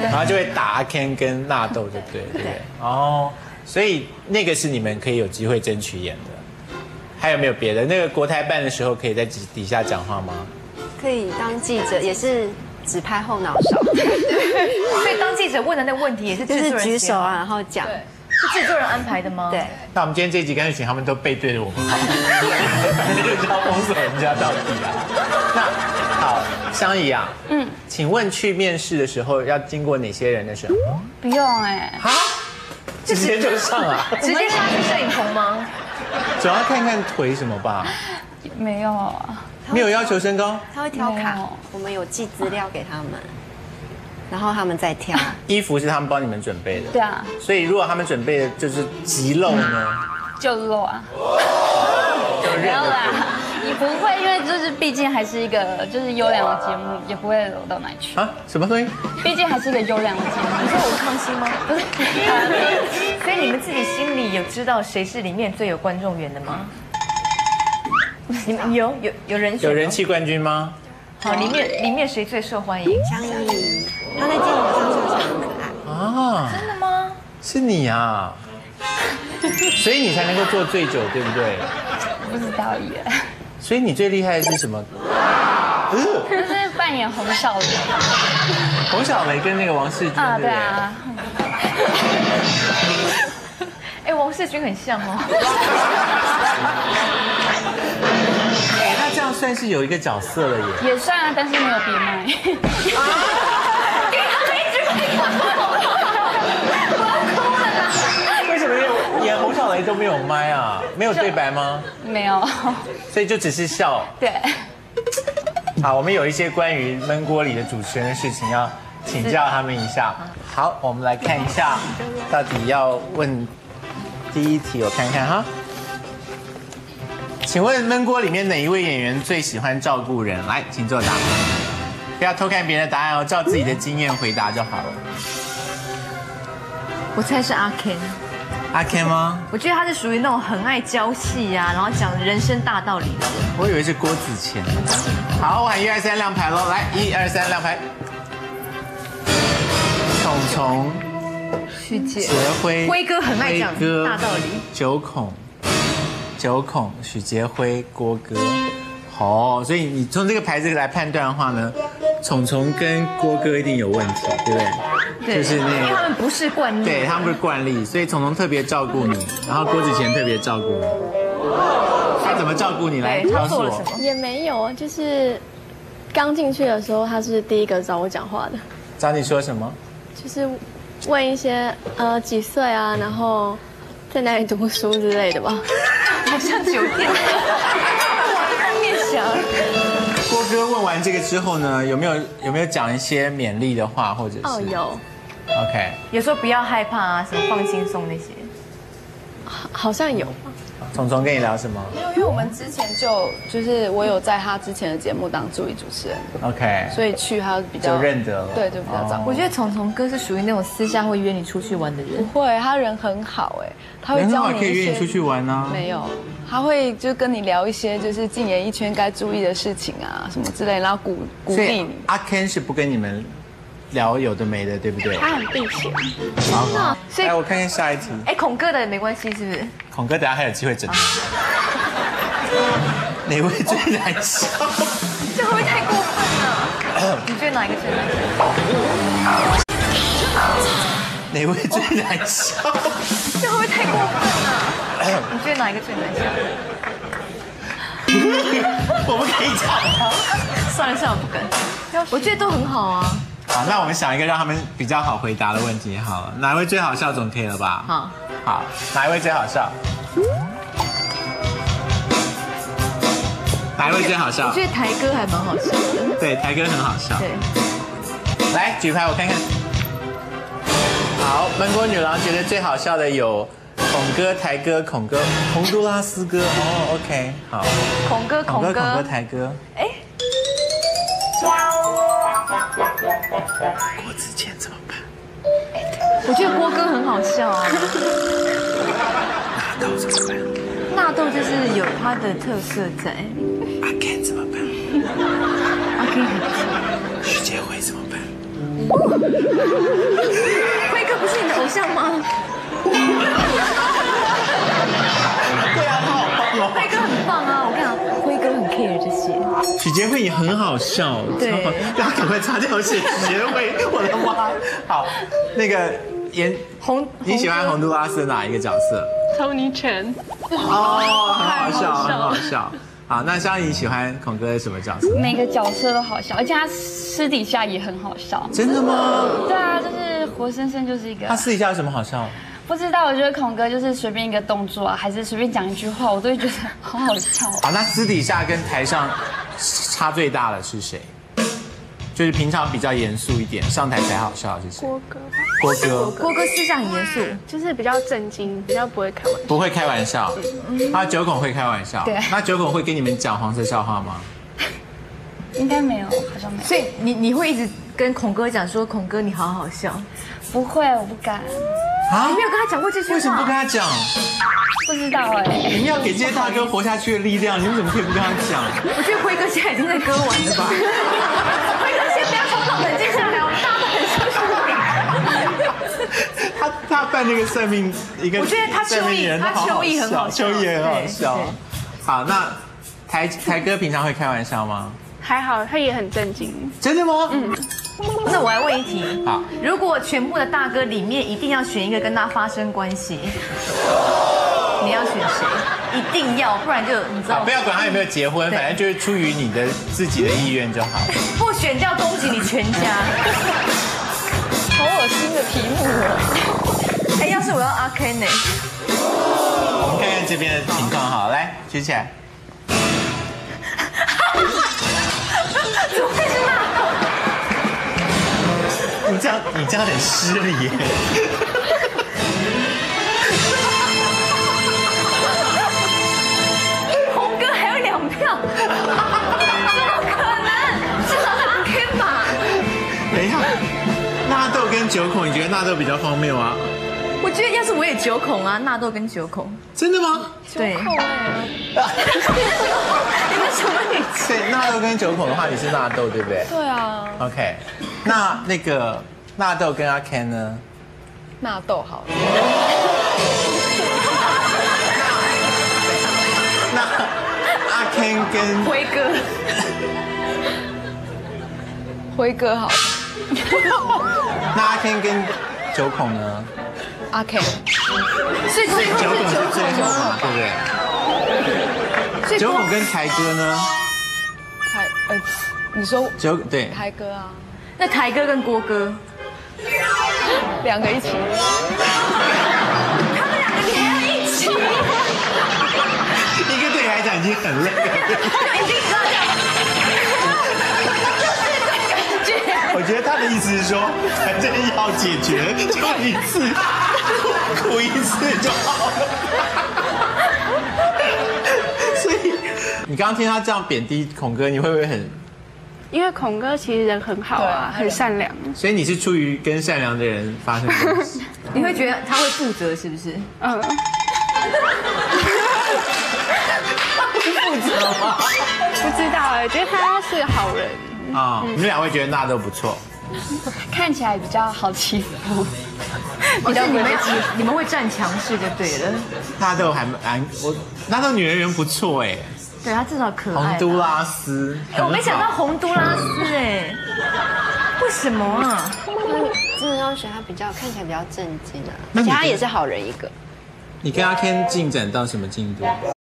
然后就会打阿 Ken 跟纳豆，就对不对？哦，所以那个是你们可以有机会争取演的。还有没有别的？那个国台办的时候可以在底下讲话吗？ 可以当记者，也是只拍后脑勺。 所以当记者问的那个问题也是就是举手啊，然后讲。 是制作人安排的吗？ 对。 那我们今天这一集干脆请他们都背对着我们好，反正就是要封锁人家到底啊。那好，香怡啊，请问去面试的时候要经过哪些人的审核？ 不用哎。 啊？直接就上啊？ 直接上去摄影棚吗？ 主要看看腿什么吧。 没有啊。 没有要求身高？ 他会挑卡，我们有寄资料给他们。然后他们再挑， 衣服是他们帮你们准备的。 对啊， 所以如果他们准备的就是极露呢， 就露啊， 就没有啦，也不会，因为就是毕竟还是一个就是优良的节目，也不会露到哪里去啊。什么东西？ 毕竟还是一个优良的节目。 你说我康熙吗？不是，所以你们自己心里有知道谁是里面最有观众缘的吗？你们有人选？ 有人气冠军吗？ 好，里面谁最受欢迎？ 香怡，她在节目上笑起来很可爱啊！ 真的吗？ 是你啊，所以你才能够做最久，对不对？ 不知道耶。 所以你最厉害的是什么？ 就是扮演洪小雷。 洪小雷跟那个王世军， 啊，对啊。 哎，王世军很像哦。 这样算是有一个角色了耶， 也算啊，但是没有别卖。 给他们一直被看到，我要哭了啦！ 为什么演洪小雷都没有麦啊？没有对白吗？ 没有， 所以就只是笑。 对。 好，我们有一些关于焖锅里的主持人的事情要请教他们一下。好，我们来看一下，到底要问第一题，我看看哈。请问焖锅里面哪一位演员最喜欢照顾人？来，请作答。不要偷看别人的答案哦，照自己的经验回答就好了。 我猜是阿 Ken。 阿 Ken 吗？ 我觉得他是属于那种很爱教戏啊，然后讲人生大道理的人。 我以为是郭子乾。好，我喊1、2、3亮牌喽！来，1、2、3亮牌。虫虫、 徐杰辉、 辉哥很爱讲大道理。 九孔、许杰辉、郭哥，所以你从这个牌子来判断的话呢，虫虫跟郭哥一定有问题，对不对？ 对，就是那个，因为他们不是惯例， 对他们不是惯例，所以虫虫特别照顾你，然后郭子乾特别照顾你。他怎么照顾你？来告诉我。 也没有，就是刚进去的时候，他是第一个找我讲话的。 找你说什么？ 就是问一些几岁啊，然后在哪里读书之类的吧。 好像酒店，往后面想。 郭哥问完这个之后呢，有没有讲一些勉励的话，或者是？ 有。 OK。 有时候不要害怕啊，什么放轻松那些。 好像有。 虫虫跟你聊什么？ 没有，因为我们之前就是我有在他之前的节目当助理主持人 ，OK， 所以去他比较就认得了， 对，就比较早。 我觉得虫虫哥是属于那种私下会约你出去玩的人， 不会，他人很好哎，他会教你可以约你出去玩啊， 没有，他会就跟你聊一些就是进演艺圈该注意的事情啊什么之类，然后鼓励你。 阿 Ken 是不跟你们聊有的没的，对不对？ 他很避嫌。 好，所以来我看看下一题。 哎，孔哥的也没关系，是不是？ 孔哥等下还有机会整。哪位最难笑？ 这会不会太过分了？你觉得哪一个最难笑？ 哪位最难笑？ 这会不会太过分了？你觉得哪一个最难笑？ 我们可以讲。 算了，我不敢。我觉得都很好啊。 好，那我们想一个让他们比较好回答的问题好了。哪一位最好笑总可以了吧？好，哪一位最好笑？哪一位最好笑？ 我觉得台哥还蛮好笑的。 对，台哥很好笑。 对， 来举牌我看看。好，焖锅女郎觉得最好笑的有孔哥、台哥、孔哥、洪都拉斯哥。哦 ，OK， 好。 孔哥、 台哥。哎。郭子乾怎么办？ 我觉得郭哥很好笑啊。 纳豆怎么办？ 纳豆就是有他的特色在。 阿 Ken 怎么办？ 阿 Ken 很不错。 许杰辉怎么办？ 辉哥不是你的偶像吗？ 对啊，他好棒哦。 辉哥很棒啊，我跟你讲，辉哥很 care 这些。 许杰慧也很好笑， 对超好大家赶快擦掉写许杰慧，我的妈！好，那个你喜欢洪都拉斯哪一个角色？ Tony Chen， 哦，很好笑，很好笑。好，那像你喜欢孔哥的什么角色？ 每个角色都好笑，而且他私底下也很好笑。 真的吗？ 对啊，就是活生生就是一个。 他私底下有什么好笑？ 不知道，我觉得孔哥就是随便一个动作啊，还是随便讲一句话，我都会觉得好好笑。 好，那私底下跟台上差最大的是谁？就是平常比较严肃一点，上台才好笑是谁？ 郭哥吧， 郭哥郭哥私下很严肃， 就是比较正经，比较不会开玩笑。 不会开玩笑，他九孔会开玩笑。 对那九孔会跟你们讲黄色笑话吗？ 应该没有，好像没有。 所以你会一直跟孔哥讲说，孔哥你好好笑。 不会，我不敢， 啊你没有跟他讲过这句话？ 为什么不跟他讲？ 不知道哎。 你们要给这些大哥活下去的力量，你们怎么可以不跟他讲？ 我觉得辉哥现在已经在割腕了吧？辉哥先不要冲动，冷静下来，我们大家都很舒服。 他办那个算命一个， 我觉得他算命人都好好笑， 他秋意很好笑秋意也很好笑对。 好，那台哥平常会开玩笑吗？ 还好，他也很正经。 真的吗？ 那我来问一题， 好， 如果全部的大哥里面一定要选一个跟他发生关系，你要选谁？一定要，不然就你知道不要管他有没有结婚， 对反正就是出于你的自己的意愿就好。 不选掉，恭喜你全家。 好恶心的题目哦。 哎，要是我要阿 Ken 呢？ 我们看看这边的情况好，来举起来。 怎么会是纳豆？ 你这样很失礼耶。 红哥还有2票，怎么可能？至少是阿 Ken 吧？ 等一下，纳豆跟九孔，你觉得纳豆比较荒谬啊？ 我觉得要是我也9孔啊，纳豆跟9孔。 真的吗？ 对。你们什么语气？ 对，纳豆跟九孔的话，你是纳豆对不对对啊， ？OK，那个纳豆跟阿 Ken 呢？ 纳豆好了。 那阿 Ken 跟辉哥。 辉哥好了。 那阿 Ken 跟九孔呢？ 阿 Ken， 所以最后九孔是9 是最后孔嘛，对不对？ 所以九孔跟台哥呢？ 你说对， 台哥啊， 那台哥跟郭哥， 2个一起。 他们2个你还要一起？ 一个对你来讲已经很累了。 已经这样。 我觉得他的意思是说，反正要解决，就一次，哭一次就好了。所以，你刚刚听他这样贬低孔哥，你会不会很？ 因为孔哥其实人很好啊，很善良。 所以你是出于跟善良的人发生关系？ 你会觉得他会负责是不是？ 嗯， 负责吗？ 不知道哎，觉得他是个好人。 啊，你们2位觉得纳豆不错， 看起来比较好欺负。 比较你们会站强势就对了。 纳豆还蛮纳豆女人缘不错哎， 对他至少可爱。 洪都拉斯， 我没想到洪都拉斯哎，为什么啊？ 真的要选他比较看起来比较正经啊， 那你而且他也是好人一个。 你跟阿 Ken 进展到什么进度？